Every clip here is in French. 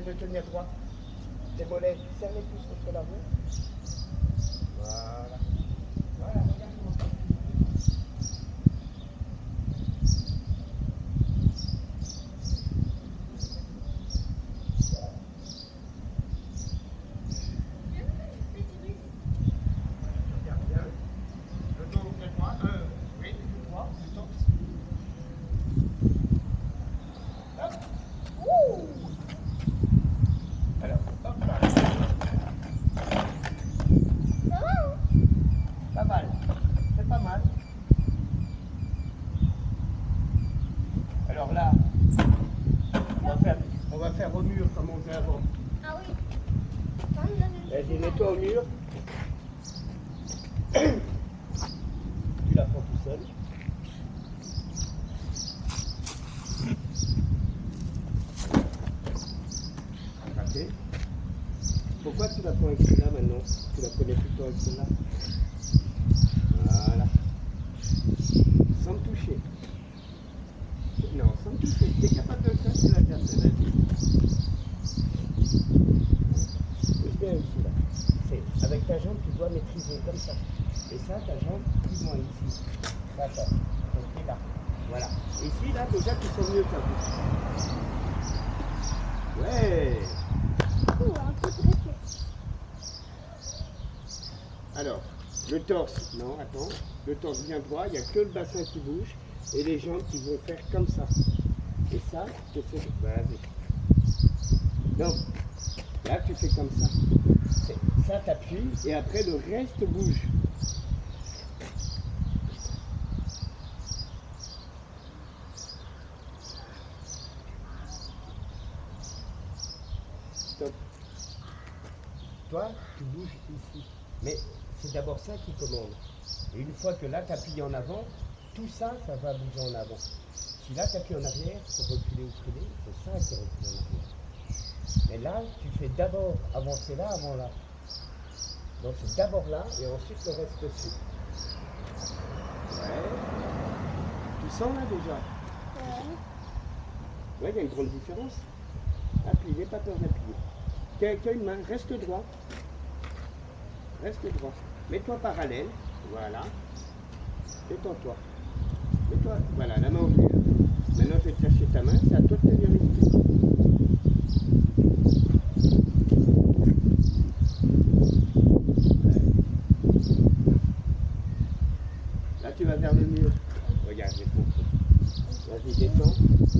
de tenir droit. Tes mollets, serre les pouces contre la roue. Voilà. Voilà, regarde comment ça. Regarde bien. Le dos bien droit. Oui, le droit, le torse. Hop. Alors, hop là. Pas mal. C'est pas mal. Alors là, on va faire au mur comme on faisait avant. Ah oui. Vas-y, mets-toi au mur. Tu la prends tout seul. Raté. Pourquoi tu la prends avec celle-là maintenant? Tu la prenais tout le temps avec celle-là. Voilà. Sans me toucher. Non, sans me toucher. Tu es capable de le faire, tu l'as déjà fait. Vas-y. C'est bien ici, là. C'est avec ta jambe, tu dois maîtriser comme ça. Et ça, ta jambe, plus loin ici. Ça, ton pied là. Voilà. Et ici, là, déjà, tu sens mieux ta bouche. Ouais. Un peu de réflexe. Alors, le torse, non, attends. Le torse bien droit, il n'y a que le bassin qui bouge et les jambes qui vont faire comme ça. Et ça, tu fais. Vas-y. Non. Là, tu fais comme ça. Ça, t'appuies et après, le reste bouge. Stop. Toi, tu bouges ici. Mais c'est d'abord ça qui commande. Et une fois que là, tu appuies en avant, tout ça, ça va bouger en avant. Si là, tu appuies en arrière pour reculer ou freiner, c'est ça qui recule en arrière. Mais là, tu fais d'abord avancer là avant là. Donc c'est d'abord là et ensuite le reste dessus. Ouais. Tu sens là déjà? Ouais, il y a une grande différence. Appuie, n'aie pas peur d'appuyer. Tu as une main, reste droit. Reste droit. Mets-toi parallèle. Voilà. Détends-toi. Mets-toi, voilà, la main au mur. Maintenant, je vais te chercher ta main. C'est à toi de tenir les pieds. Là, tu vas vers le mur. Regarde, je vais te montrer. Vas-y, descends.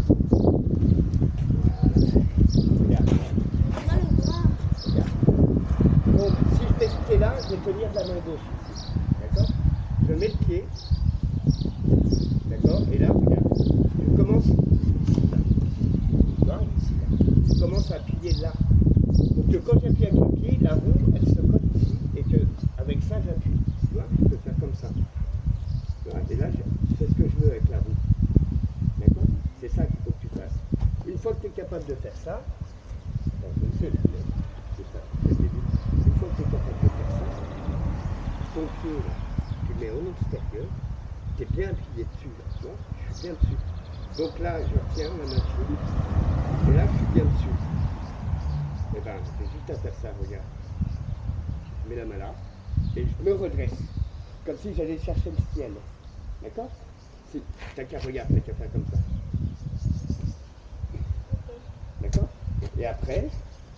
Voilà. Regarde. Regarde. Donc, si je mets ce pied-là, je vais tenir la main gauche ici. D'accord? Je mets le pied. D'accord? Et là, regarde. Je commence ici, là. Tu vois, ici, là. Je commence à appuyer là. Pour que quand j'appuie avec le pied, la roue, elle se colle ici et que avec ça, j'appuie. Tu vois? Je peux faire comme ça. Tu vois? Et là, je fais ce que je veux avec la roue. D'accord? C'est ça qu'il faut que tu fasses. Une fois que tu es capable de faire ça, attends, je le fais là, mais c'est ça, c'est le début. Une fois que tu es capable de faire ça, ton pied, là, tu le mets en extérieur, tu es bien appuyé dessus, là, tu vois? Je suis bien dessus. Donc là, je tiens la main dessus, et là, je suis bien dessus. Et ben, j'ai juste à faire ça, regarde. Je mets la main là, et je me redresse, comme si j'allais chercher le ciel. D'accord? Si, t'as qu'à regarder, t'as qu'à faire comme ça. D'accord? Et après,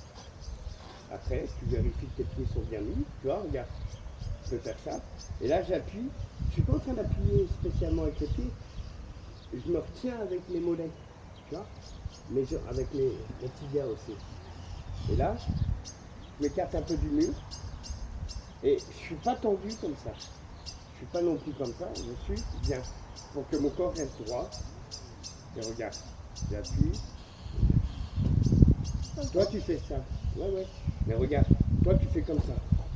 tu vérifies que tes pieds sont bien mis. Tu vois, regarde, je peux faire ça. Et là, j'appuie. Je suis pas en train d'appuyer spécialement avec les pieds. Je me retiens avec mes mollets. Tu vois? Mais avec mes tibias aussi. Et là, je m'écarte un peu du mur. Et je suis pas tendu comme ça. Je suis pas non plus comme ça. Je suis bien. Pour que mon corps reste droit. Et regarde, j'appuie. Toi, tu fais ça. Ouais, ouais. Mais regarde, toi, tu fais comme ça.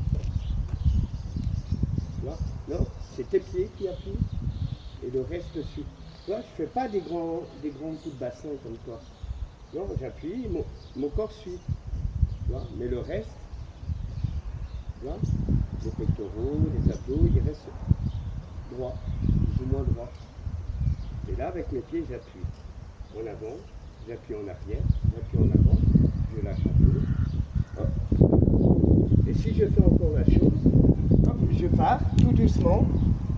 Tu vois? Non, c'est tes pieds qui appuient et le reste suit. Tu vois, je ne fais pas des grands coups de bassin comme toi. Non, j'appuie, mon corps suit. Tu vois? Mais le reste, tu vois, les pectoraux, les abdos, ils restent droits, plus ou moins droits. Et là, avec mes pieds, j'appuie en avant, j'appuie en arrière, j'appuie en avant, je lâche un peu. Hop. Et si je fais encore la chose, hop, je pars tout doucement.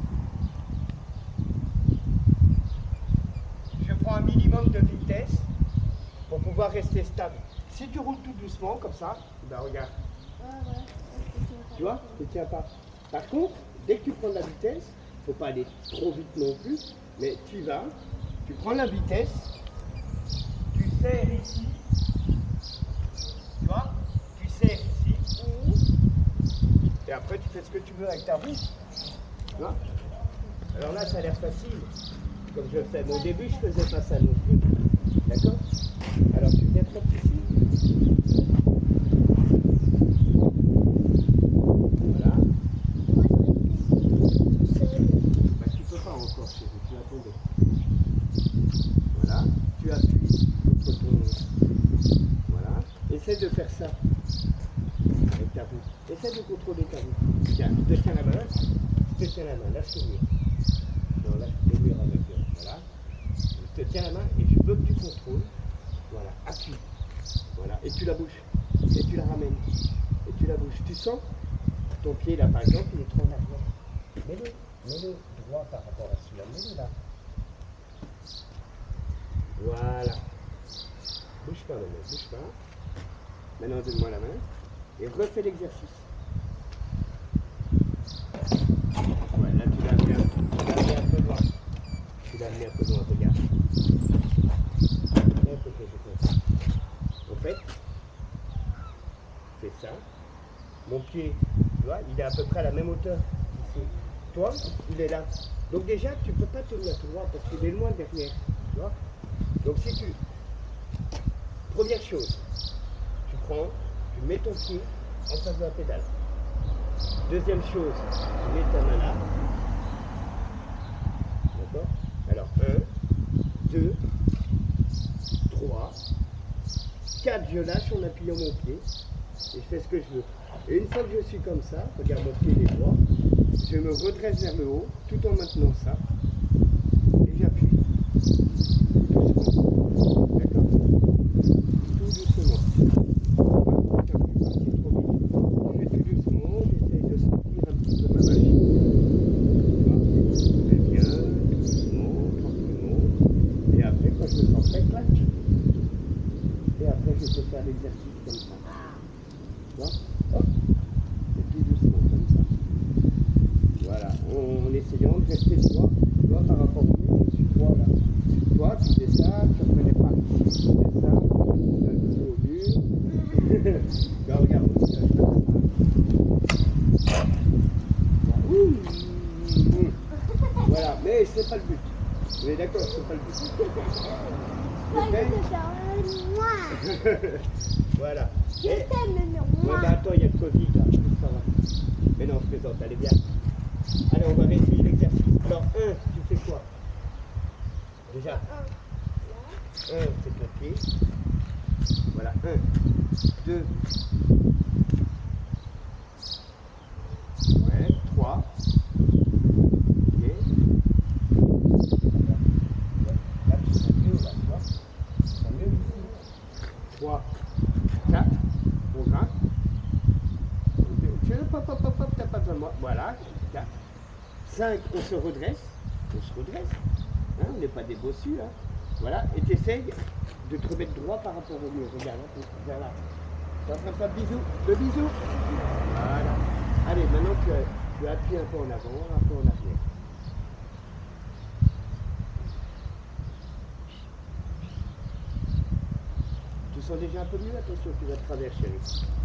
Je prends un minimum de vitesse pour pouvoir rester stable. Si tu roules tout doucement comme ça, ben regarde, Ouais. tu vois, tu ne tiens pas. Par contre, dès que tu prends de la vitesse, il ne faut pas aller trop vite non plus, mais tu vas, tu prends la vitesse, tu serres ici, tu vois, tu serres ici, Oui. et après tu fais ce que tu veux avec ta roue. Tu vois. Alors là, ça a l'air facile, comme je le fais. Mais au début, je faisais pas ça non plus. D'accord? Alors tu viens trop ici. Voilà. Moi, je reste seule. Bah, tu peux pas encore, chérie, tu vas tomber. Voilà. Tu appuies contre ton. Voilà. Essaie de faire ça avec ta roue. Essaie de contrôler ta roue. Tiens, je te tiens la main. Je te tiens la main. Lâche le mur. Non, lâche le mur avec. Voilà. Je te tiens la main et je veux que tu contrôles. Voilà. Appuie. Voilà. Et tu la bouges. Et tu la ramènes. Et tu la bouges. Tu sens ton pied là, par exemple, il est trop en arrière. Mets-le droit par rapport à celui-là. Mets-le là. Voilà. Bouge pas maintenant, bouge pas. Maintenant, donne-moi la main. Et refais l'exercice. Ouais, là, tu l'as amené un peu loin. Tu l'as amené un peu loin, regarde. Viens à côté, je pense. En fait, c'est ça. Mon pied, tu vois, il est à peu près à la même hauteur ici. Toi, il est là. Donc déjà, tu ne peux pas tenir tout droit parce qu'il est loin derrière. Tu vois. Donc si tu... Première chose, tu prends, tu mets ton pied en face de la pédale. Deuxième chose, tu mets ta main là. D'accord? Alors, 1, 2, 3, 4, je lâche en appuyant mon pied. Et je fais ce que je veux. Et une fois que je suis comme ça, regarde mon pied il est droit, je me redresse vers le haut, tout en maintenant ça. Et j'appuie. Doucement. D'accord? Tout doucement. Je fais tout doucement, j'essaye de sentir un petit peu ma machine. Très bien, doucement, tranquillement. Et après, quand je me sens prêt, clac. Et après, je peux faire l'exercice comme ça. Tu vois? Hop. Et tout doucement, comme ça. Voilà, en essayant de rester droit, par rapport au mur, je suis droit là. Toi, tu faisais ça, tu revenais pas. Tu faisais ça, tu as le dos au mur. Là, regarde, aussi, là, je fais ça. Voilà, mais c'est pas le but. On est d'accord, c'est pas le but. Ok? Voilà. Je Et... t'aime, non, Ouais, moi. bah attends, il y a le Covid là, ça va. Mais non, je plaisante, allez bien. Allez, on va réessayer l'exercice. Alors, tu fais quoi? Déjà, c'est ton pied. Voilà, 2, ouais, 3, ok. Là, tu sens mieux, là, tu vois. Tu sens mieux ici. 3, 4, on grimpe. Tu veux, hop, t'as pas besoin de moi. Voilà, 4. 5, on se redresse. Hein, on n'est pas des bossus, hein. Voilà, et tu essayes de te remettre droit par rapport au mur. Regarde, voilà. Tu es en train de faire le bisou. Voilà. Allez, maintenant tu appuies un peu en avant, un peu en arrière. Tu sens déjà un peu mieux? Attention, tu vas de travers, chérie.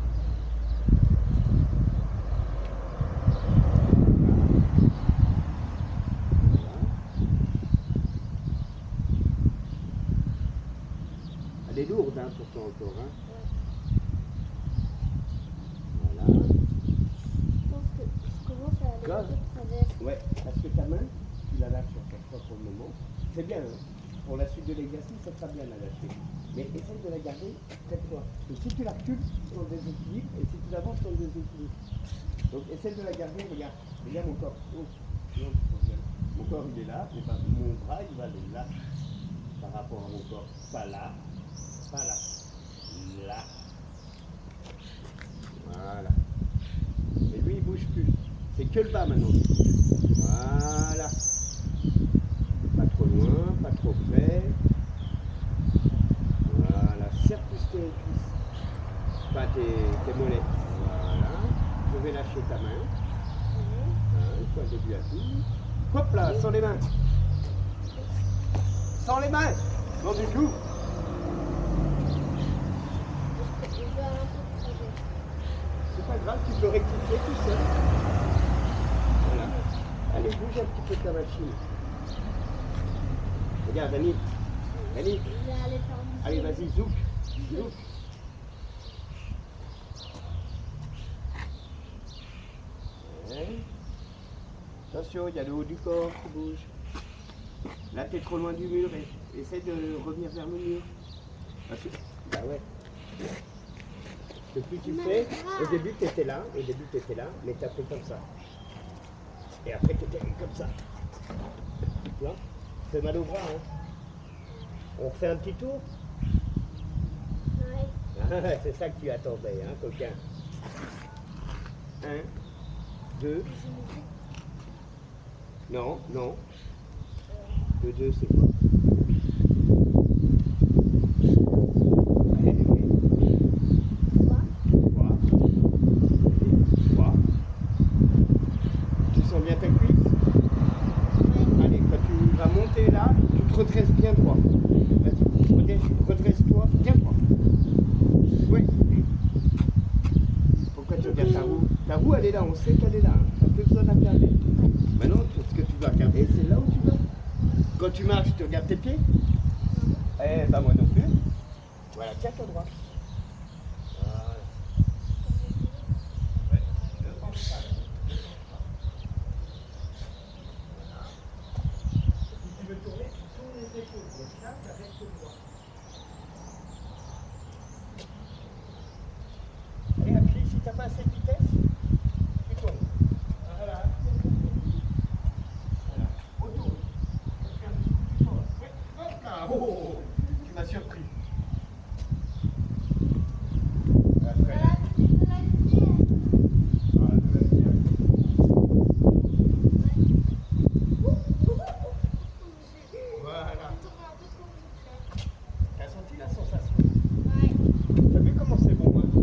Elle est lourde, hein, pourtant encore. Hein. Voilà. Je pense que je commence à aller un peu de travers. Ouais, parce que ta main, tu la lâches à chaque fois pour le moment. C'est bien, hein. Pour la suite de l'exercice, ça sera bien la lâcher. Mais essaye de la garder près de toi. Parce que si tu la recules, c'est en déséquilibre. Et si tu l'avances, c'est en déséquilibre. Donc essaye de la garder, regarde. Regarde mon corps. Oh, non, mon corps, il est là. Mais mon bras, il va aller là. Par rapport à mon corps. Pas là, pas là. Là. Voilà. Et lui, il bouge plus. C'est que le bas maintenant. Voilà. Pas trop loin, pas trop près. Voilà. Serre plus tes cuisses. Pas tes mollets. Voilà. Je vais lâcher ta main. Hein, point début à tout. Hop là, sans les mains. Sans les mains. Non du tout. C'est pas grave, tu peux rectifier tout seul. Voilà. Allez, bouge un petit peu ta machine. Regarde, Dani. Dani. Allez, vas-y, zouk. Zouk. Ouais. Attention, il y a le haut du corps qui bouge. Là, tu es trop loin du mur. Essaie de revenir vers le mur. Bah ouais. Le plus tu fais, au début tu étais là, mais tu as fait comme ça. Et après tu étais comme ça. Tu vois? Ça fait mal au bras, hein? On refait un petit tour? Ouais. Ah, c'est ça que tu attendais, hein, coquin? 1, 2. Non, non. Le 2, c'est quoi? Bien ta cuisse. Ouais. Allez, quand tu vas monter là, tu te redresses bien droit. Vas-y, redresse-toi bien droit. Oui. Pourquoi tu regardes ta roue? Ta roue, elle est là, on sait qu'elle est là. Hein. Tu n'as plus besoin de la regarder. Maintenant, ce que tu dois regarder, c'est là où tu vas. Quand tu marches, tu regardes tes pieds? Eh ben moi non plus. Voilà, tiens-toi droit. Voilà. Ouais, ne penche pas. Si tu veux tourner, tu tournes les épaules. Mais ça reste droit. Allez, appuie. Si tu n'as pas assez de vitesse, tu tournes. Voilà. Voilà. Retourne. Fais un petit coup plus fort. Oui. Hop là. Oh, tu m'as surpris. Après, là. Voilà. T'as senti la sensation? Ouais. T'as vu comment c'est bon, hein?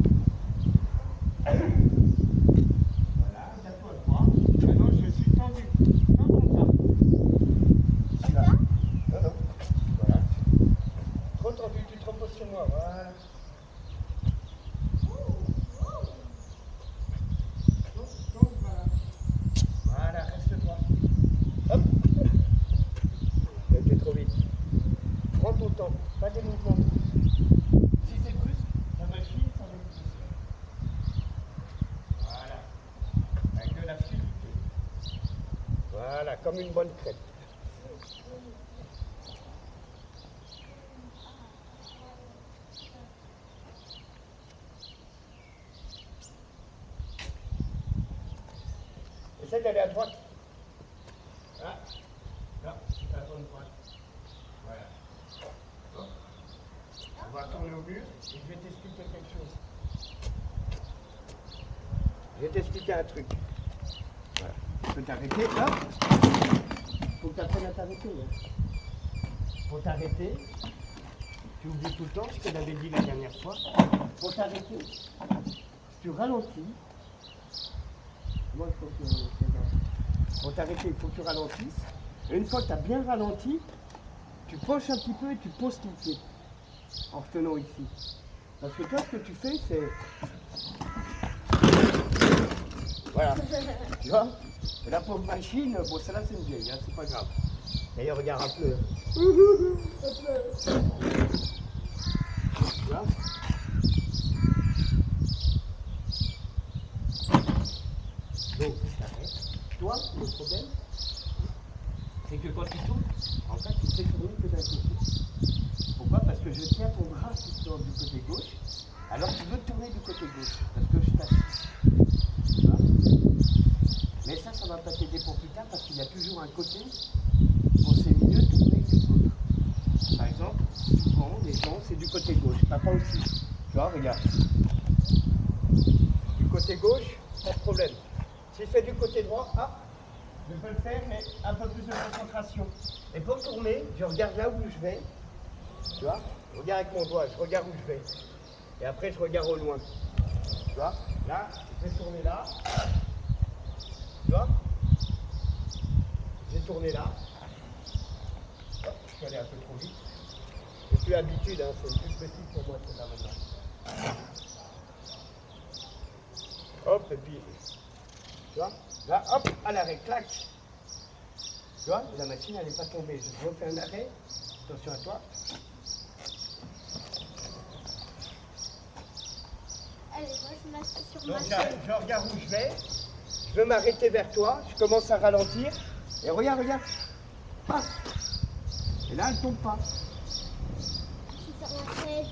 Voilà, tiens-toi droit. Maintenant, je suis tendu. Tends ton bras. Ici, là. Non, non. Voilà. Trop tendu, tu te reposes sur moi. Voilà. Donc, voilà. Voilà, reste droit. Hop. T'as été trop vite. Prends ton temps, pas des mouvements brusques. Si c'est brusque, la machine s'en expulsion. Voilà. Avec de la fluidité. Voilà, comme une bonne crêpe. Essaye d'aller à droite. Ah, là, c'est ta bonne droite. Voilà. Hop. On va tourner au mur et je vais t'expliquer quelque chose. Je vais t'expliquer un truc. Voilà. Tu peux t'arrêter, hop. Faut que tu apprennes à t'arrêter. Hein. Pour t'arrêter, tu oublies tout le temps ce que j'avais dit la dernière fois. Pour t'arrêter, tu ralentis. Moi, il faut que je regarde. Pour t'arrêter, il faut que tu ralentisses. Et une fois que tu as bien ralenti, tu penches un petit peu et tu poses ton pied en retenant ici. Parce que toi, ce que tu fais, c'est... Voilà. Tu vois? Et la pauvre machine, bon, celle-là, c'est une vieille, hein, c'est pas grave. D'ailleurs, regarde un peu. Tu vois? Donc, t'arrêtes. Toi, le problème, c'est que quand tu tournes, en fait, tu fais tourner que d'un côté. Pourquoi? Parce que je tiens ton bras qui tourne du côté gauche, alors tu veux tourner du côté gauche, parce que je t'assiste. Tu vois? Mais ça ne va pas t'aider pour plus tard, parce qu'il y a toujours un côté qu'on sait mieux tourner que les autres. Par exemple, souvent, les gens, c'est du côté gauche. Papa aussi. Tu vois, regarde. Du côté gauche, pas de problème. Si je fais du côté droit, ah, je peux le faire, mais un peu plus de concentration. Et pour tourner, je regarde là où je vais. Tu vois? Je regarde avec mon doigt, je regarde où je vais. Et après, je regarde au loin. Tu vois? Là, je vais tourner là. Tu vois? Je vais tourner là. Hop, je suis allé un peu trop vite. J'ai plus l'habitude, hein, c'est plus petit pour moi celle-là maintenant. Hop, et puis, tu vois? Là, hop, à l'arrêt, clac. Tu vois? La machine, elle n'est pas tombée. Je refais un arrêt. Attention à toi. Allez, moi je m'assieds sur Donc, ma chaise. je regarde où je vais. Je veux m'arrêter vers toi. Je commence à ralentir. Et regarde, regarde. Passe. Et là, elle ne tombe pas. Je suis sur ma chaise.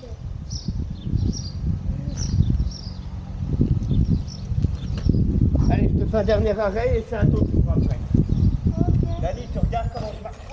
Allez, je te fais un dernier arrêt et c'est un tour après. Ok. Dani, tu regardes comment je marche.